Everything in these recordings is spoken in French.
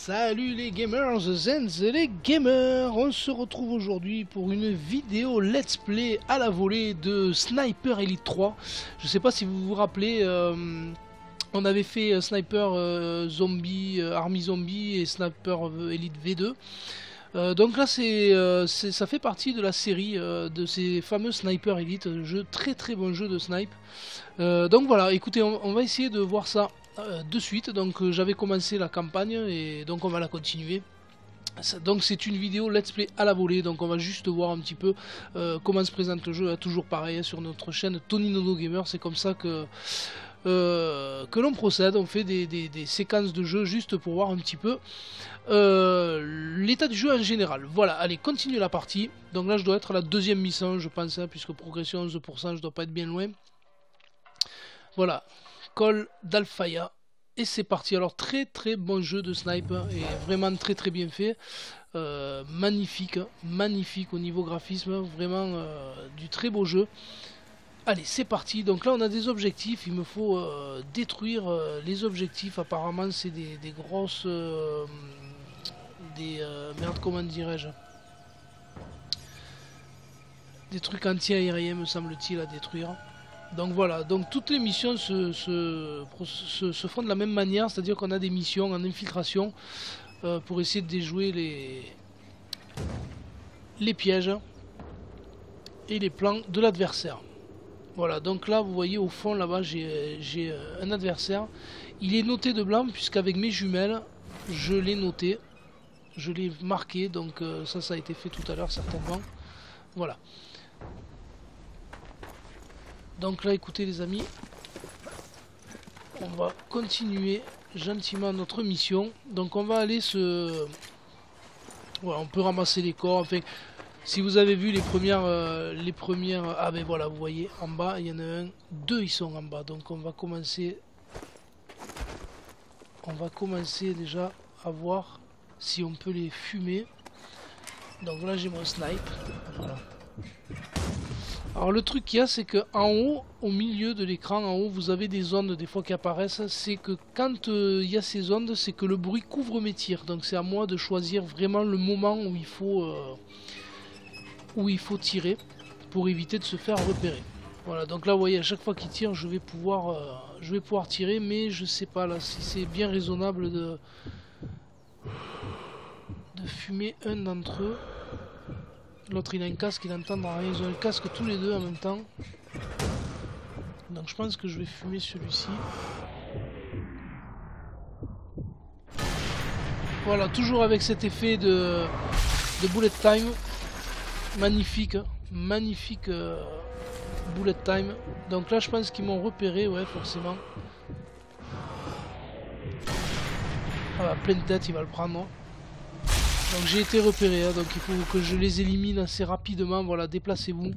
Salut les gamers and les gamers. On se retrouve aujourd'hui pour une vidéo let's play à la volée de Sniper Elite 3. Je sais pas si vous vous rappelez, on avait fait Sniper Zombie, Army Zombie et Sniper Elite V2. Donc là ça fait partie de la série de ces fameux Sniper Elite, très bon jeu de snipe. Donc voilà, écoutez, on va essayer de voir ça de suite. Donc j'avais commencé la campagne et donc on va la continuer. Donc c'est une vidéo let's play à la volée, donc on va juste voir un petit peu comment se présente le jeu, toujours pareil sur notre chaîne Tony Nono Gamer. C'est comme ça que l'on procède, on fait des séquences de jeu juste pour voir un petit peu l'état du jeu en général. Voilà, allez, continue la partie. Donc là je dois être à la deuxième mission je pense, hein, puisque progression 11%, je dois pas être bien loin. Voilà, Call d'Alfaya. Et c'est parti. Alors très bon jeu de snipe, et vraiment très bien fait, magnifique au niveau graphisme, vraiment du très beau jeu. Allez, c'est parti. Donc là on a des objectifs, il me faut détruire les objectifs. Apparemment c'est des grosses merde, comment dirais-je, des trucs anti-aériens me semble-t-il à détruire. Donc voilà, donc toutes les missions se font de la même manière, c'est-à-dire qu'on a des missions en infiltration pour essayer de déjouer les pièges et les plans de l'adversaire. Voilà, donc là vous voyez au fond là-bas j'ai un adversaire. Il est noté de blanc puisqu'avec mes jumelles je l'ai noté, je l'ai marqué, donc ça a été fait tout à l'heure certainement. Voilà. Donc là écoutez les amis, on va continuer gentiment notre mission. Donc on va aller voilà, on peut ramasser les corps. Enfin, si vous avez vu les premières ah ben voilà, vous voyez en bas il y en a deux ils sont en bas. Donc on va commencer déjà à voir si on peut les fumer. Donc là j'ai mon snipe. Voilà. Alors le truc qu'il y a, c'est que en haut, au milieu de l'écran, en haut, vous avez des ondes des fois qui apparaissent. C'est que quand il y a ces ondes, c'est que le bruit couvre mes tirs. Donc c'est à moi de choisir vraiment le moment où il faut tirer pour éviter de se faire repérer. Voilà, donc là vous voyez, à chaque fois qu'il tire, je vais pouvoir tirer, mais je sais pas là si c'est bien raisonnable de fumer un d'entre eux. L'autre il a un casque, il entend rien, ils ont un casque tous les deux en même temps. Donc je pense que je vais fumer celui-ci. Voilà, toujours avec cet effet de bullet time. Magnifique bullet time. Donc là je pense qu'ils m'ont repéré, ouais forcément. Ah bah, pleine tête il va le prendre. Donc j'ai été repéré, hein, donc il faut que je les élimine assez rapidement. Voilà, déplacez-vous.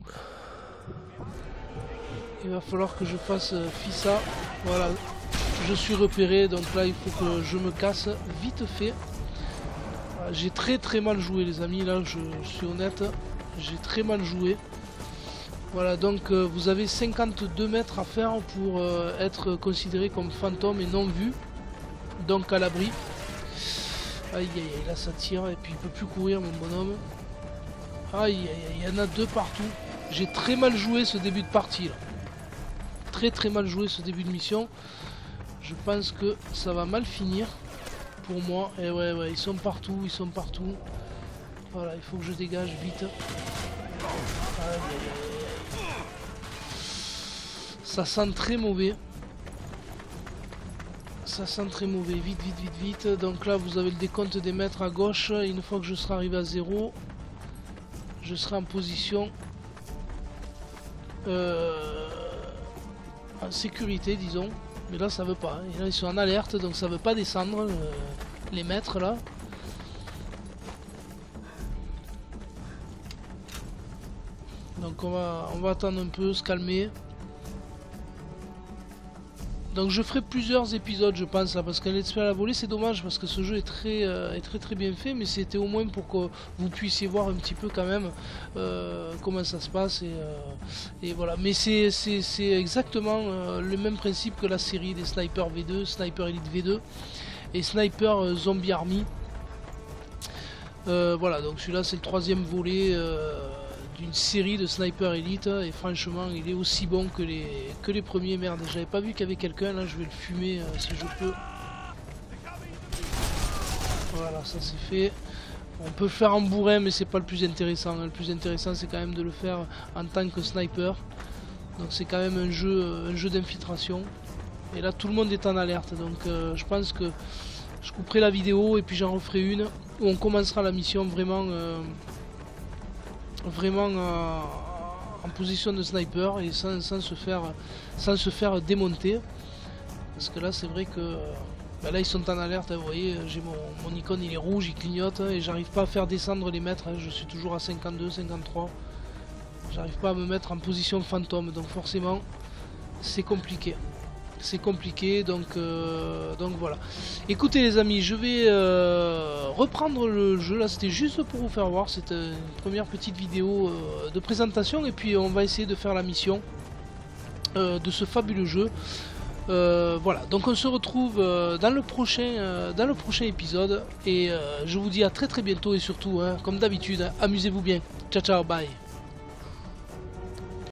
Il va falloir que je fasse FISA. Voilà, je suis repéré, donc là il faut que je me casse vite fait. Voilà, j'ai très mal joué les amis, là je suis honnête, j'ai très mal joué. Voilà, donc vous avez 52 mètres à faire pour être considéré comme fantôme et non vu, donc à l'abri. Aïe aïe aïe, là ça tire et puis il peut plus courir mon bonhomme. Aïe aïe aïe, il y en a deux partout. J'ai très mal joué ce début de partie là. Très mal joué ce début de mission. Je pense que ça va mal finir pour moi. Et ouais, ils sont partout, Voilà, il faut que je dégage vite. Aïe aïe aïe. Ça sent très mauvais. Ça sent très mauvais, vite. Donc là vous avez le décompte des mètres à gauche. Une fois que je serai arrivé à 0, je serai en position en sécurité disons. Mais là ça veut pas, et là ils sont en alerte, donc ça veut pas descendre les mètres là. Donc on va attendre un peu, se calmer. Donc je ferai plusieurs épisodes je pense là, parce qu'un let's play à la volée c'est dommage parce que ce jeu est très bien fait, mais c'était au moins pour que vous puissiez voir un petit peu quand même comment ça se passe et voilà. Mais c'est exactement le même principe que la série des Sniper V2, Sniper Elite V2. et Sniper Zombie Army. Voilà, donc celui-là c'est le troisième volet d'une série de Sniper Elite, et franchement il est aussi bon que les premiers. Merde, j'avais pas vu qu'il y avait quelqu'un là, je vais le fumer si je peux. Voilà, ça c'est fait. On peut le faire en bourrin, mais c'est pas le plus intéressant. Le plus intéressant c'est quand même de le faire en tant que sniper. Donc c'est quand même un jeu d'infiltration. Et là tout le monde est en alerte, donc je pense que je couperai la vidéo et puis j'en referai une où on commencera la mission vraiment en position de sniper et sans se faire démonter. Parce que là c'est vrai que bah là ils sont en alerte, hein, vous voyez, j'ai mon icône il est rouge, il clignote et j'arrive pas à faire descendre les mètres, hein, je suis toujours à 52, 53. J'arrive pas à me mettre en position fantôme, donc forcément c'est compliqué. C'est compliqué, donc voilà. Écoutez les amis, je vais reprendre le jeu. Là c'était juste pour vous faire voir, c'est une première petite vidéo de présentation. Et puis on va essayer de faire la mission de ce fabuleux jeu. Voilà, donc on se retrouve dans le prochain épisode. Et je vous dis à très bientôt. Et surtout, hein, comme d'habitude, hein, amusez-vous bien. Ciao ciao, bye.